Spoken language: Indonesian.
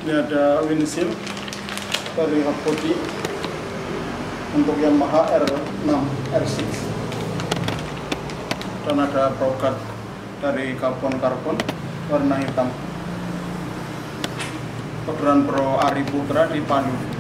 Ini ada windshield dari hub body untuk Yamaha R6 R6, dan ada brokat dari karbon warna hitam. Orderan Bro Ari Putra di Pandu.